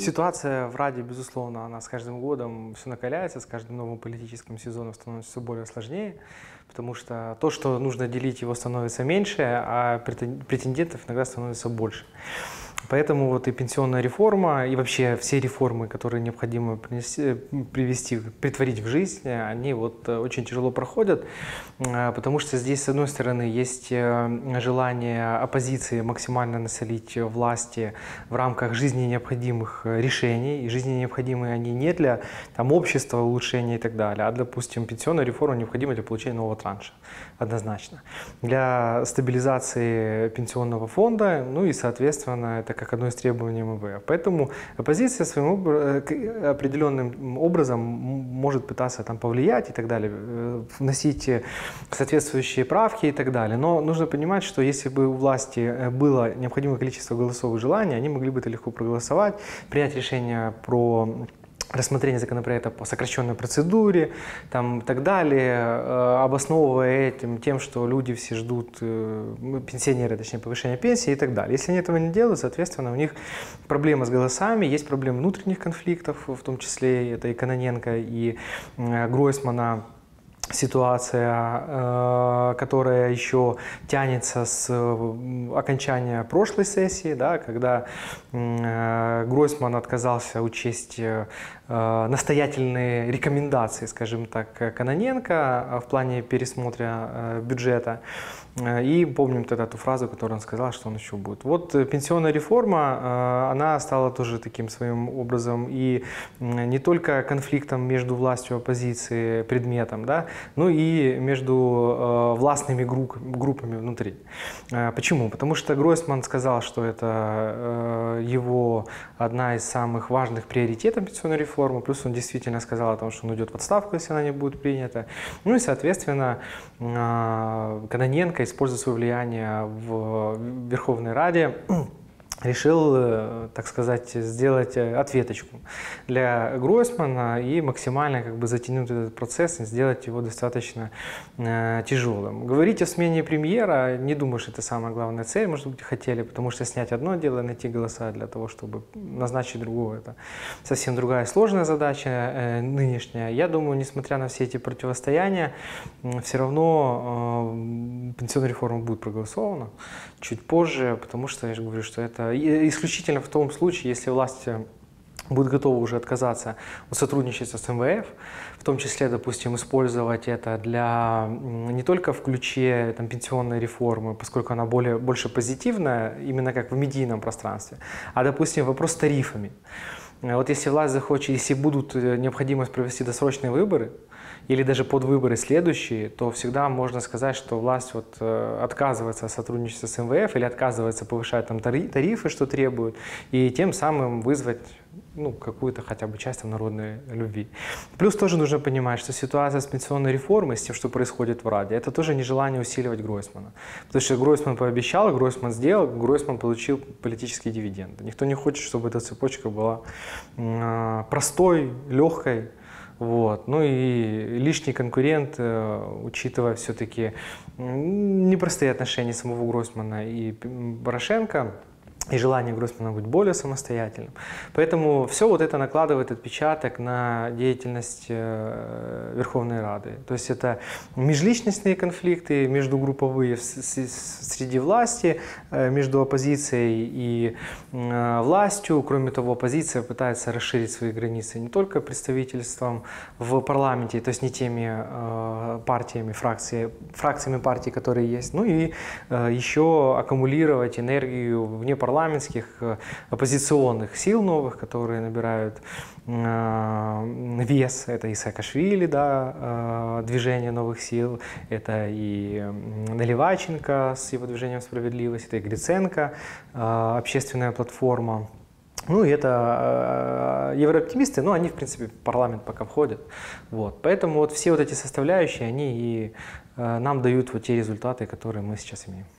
ситуация в Раде, безусловно, она с каждым годом все накаляется, с каждым новым политическим сезоном становится все более сложнее, потому что то, что нужно делить, его становится меньше, а претендентов иногда становится больше. Поэтому вот и пенсионная реформа, и вообще все реформы, которые необходимо притворить в жизнь, они вот очень тяжело проходят, потому что здесь, с одной стороны, есть желание оппозиции максимально насолить власти в рамках жизненно необходимых решений, и жизненно необходимые они не для там, общества, улучшения и так далее, а, допустим, пенсионная реформа необходима для получения нового транша, однозначно, для стабилизации пенсионного фонда, ну и, соответственно, это как одно из требований МВФ. Поэтому оппозиция своим определенным образом может пытаться там повлиять и так далее, вносить соответствующие правки и так далее. Но нужно понимать, что если бы у власти было необходимое количество голосов и желаний, они могли бы это легко проголосовать, принять решение про рассмотрение законопроекта по сокращенной процедуре, там, и так далее, обосновывая этим тем, что люди все ждут, пенсионеры, точнее, повышения пенсии и так далее. Если они этого не делают, соответственно, у них проблемы с голосами, есть проблемы внутренних конфликтов, в том числе это и Кононенко, и Гройсмана. Ситуация, которая еще тянется с окончания прошлой сессии, да, когда Гройсман отказался учесть настоятельные рекомендации, скажем так, Кононенко в плане пересмотра бюджета. И помним тогда ту фразу, которую он сказал, что он еще будет. Вот пенсионная реформа, она стала тоже таким своим образом и не только конфликтом между властью и оппозицией предметом, да, но и между властными группами внутри. Почему? Потому что Гройсман сказал, что это его одна из самых важных приоритетов пенсионной реформы, плюс он действительно сказал о том, что он уйдет в отставку, если она не будет принята. Ну и, соответственно, Кононенко, используя свое влияние в Верховной Раде, решил, так сказать, сделать ответочку для Гройсмана и максимально как бы затянуть этот процесс и сделать его достаточно тяжелым. Говорить о смене премьера, не думаю, что это самая главная цель, может быть, хотели, потому что снять одно дело, найти голоса для того, чтобы назначить другого, это совсем другая сложная задача нынешняя. Я думаю, несмотря на все эти противостояния, все равно пенсионная реформа будет проголосована чуть позже, потому что, я же говорю, что это исключительно в том случае, если власть будет готова уже отказаться от сотрудничества с МВФ, в том числе, допустим, использовать это для не только в ключе там, пенсионной реформы, поскольку она больше позитивная, именно как в медийном пространстве, а, допустим, вопрос с тарифами. Вот если власть захочет, если будут необходимость провести досрочные выборы, или даже под выборы следующие, то всегда можно сказать, что власть вот отказывается от сотрудничества с МВФ или отказывается повышать там тарифы, что требуют, и тем самым вызвать ну, какую-то хотя бы часть там, народной любви. Плюс тоже нужно понимать, что ситуация с пенсионной реформой, с тем, что происходит в Раде, это тоже нежелание усиливать Гройсмана. Потому что Гройсман пообещал, Гройсман сделал, Гройсман получил политические дивиденды. Никто не хочет, чтобы эта цепочка была простой, легкой. Вот. Ну и лишний конкурент, учитывая все-таки непростые отношения самого Гройсмана и Порошенко, и желание Гройсмана быть более самостоятельным. Поэтому все вот это накладывает отпечаток на деятельность Верховной Рады. То есть это межличностные конфликты, междугрупповые среди власти, между оппозицией и властью. Кроме того, оппозиция пытается расширить свои границы не только представительством в парламенте, то есть не теми партиями, фракциями партий, которые есть, ну и еще аккумулировать энергию вне парламентских оппозиционных сил новых, которые набирают вес. Это и Саакашвили, да, движение новых сил, это и Наливайченко с его движением справедливости, это и Гриценко, общественная платформа. Ну и это еврооптимисты, но они, в принципе, в парламент пока входят. Вот. Поэтому вот все вот эти составляющие, они и нам дают вот те результаты, которые мы сейчас имеем.